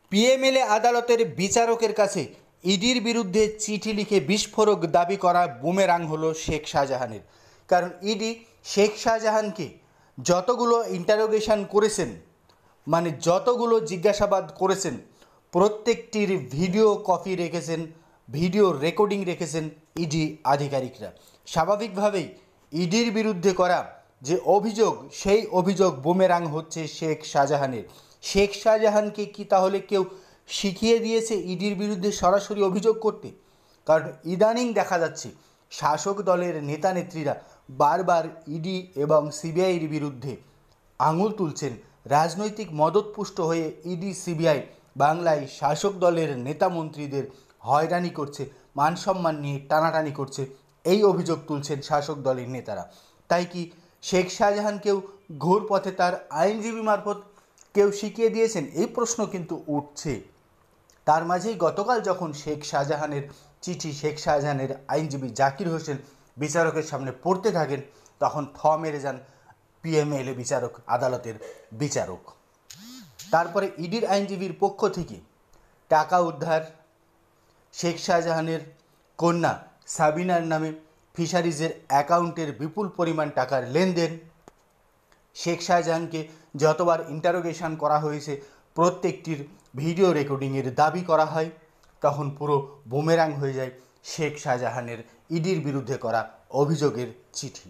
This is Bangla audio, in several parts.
পিএমএলএ আদালতের বিচারকের কাছে ইডির বিরুদ্ধে চিঠি লিখে বিস্ফোরক দাবি করা বুমেরাং হলো শেখ শাহজাহানের। কারণ ইডি শেখ শাহজাহানকে যতগুলো ইন্টারোগেশন করেছেন, মানে যতগুলো জিজ্ঞাসাবাদ করেছেন, প্রত্যেকটির ভিডিও কপি রেখেছেন, ভিডিও রেকর্ডিং রেখেছেন ইডি আধিকারিকরা। স্বাভাবিকভাবেই ইডির বিরুদ্ধে করা যে অভিযোগ, সেই অভিযোগ বুমেরাং হচ্ছে শেখ শাহজাহানের। শেখ শাহজাহানকে কি তাহলে কেউ শিখিয়ে দিয়েছে ইডির বিরুদ্ধে সরাসরি অভিযোগ করতে? কারণ ইদানিং দেখা যাচ্ছে শাসক দলের নেতা নেত্রীরা বারবার ইডি এবং সিবিআইয়ের বিরুদ্ধে আঙুল তুলছেন। রাজনৈতিক মদতপুষ্ট হয়ে ইডি সিবিআই বাংলায় শাসক দলের নেতা মন্ত্রীদের হয়রানি করছে, মান সম্মান নিয়ে টানাটানি করছে, এই অভিযোগ তুলছেন শাসক দলের নেতারা। তাই কি শেখ শাহজাহানকেও ঘোর পথে তার আইনজীবী মারফত কেউ শিখিয়ে দিয়েছেন? এই প্রশ্ন কিন্তু উঠছে। তার মাঝেই গতকাল যখন শেখ শাহজাহানের চিঠি শেখ শাহজাহানের আইনজীবী জাকির হোসেন বিচারকের সামনে পড়তে থাকেন, তখন থ মেরে যান পিএমএলএ বিচারক আদালতের বিচারক। তারপরে ইডির আইনজীবীর পক্ষ থেকে টাকা উদ্ধার, শেখ শাহজাহানের কন্যা সাবিনার নামে ফিশারিজের অ্যাকাউন্টের বিপুল পরিমাণ টাকার লেনদেন, শেখ শাহজাহানকে যতবার ইন্টারোগেশন করা হয়েছে প্রত্যেকটির ভিডিও রেকর্ডিংয়ের দাবি করা হয়, তখন পুরো বুমেরাং হয়ে যায় শেখ শাহজাহানের ইডির বিরুদ্ধে করা অভিযোগের চিঠি।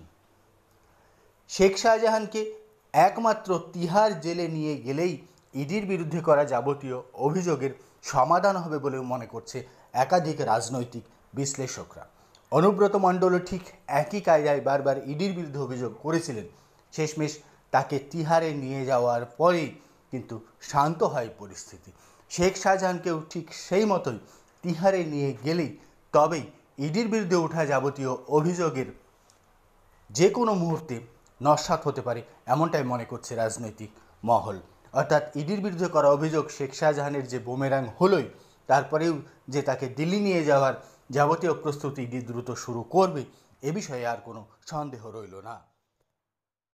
শেখ শাহজাহানকে একমাত্র তিহার জেলে নিয়ে গেলেই ইডির বিরুদ্ধে করা যাবতীয় অভিযোগের সমাধান হবে বলে মনে করছে একাধিক রাজনৈতিক বিশ্লেষকরা। অনুব্রত মণ্ডলও ঠিক একই কায়দায় বারবার ইডির বিরুদ্ধে অভিযোগ করেছিলেন। শেষমেশ তাকে তিহারে নিয়ে যাওয়ার পরেই কিন্তু শান্ত হয় পরিস্থিতি। শেখ শাহজাহানকেও ঠিক সেই মতোই তিহারে নিয়ে গেলেই তবেই ইডির বিরুদ্ধে ওঠা যাবতীয় অভিযোগের যে কোনো মুহূর্তে নস্যাৎ হতে পারে, এমনটাই মনে করছে রাজনৈতিক মহল। অর্থাৎ ইডির বিরুদ্ধে করা অভিযোগ শেখ শাহজাহানের যে বুমেরাং হলোই, তারপরেও যে তাকে দিল্লি নিয়ে যাওয়ার যাবতীয় প্রস্তুতি ইডি দ্রুত শুরু করবে, এ বিষয়ে আর কোনো সন্দেহ রইল না।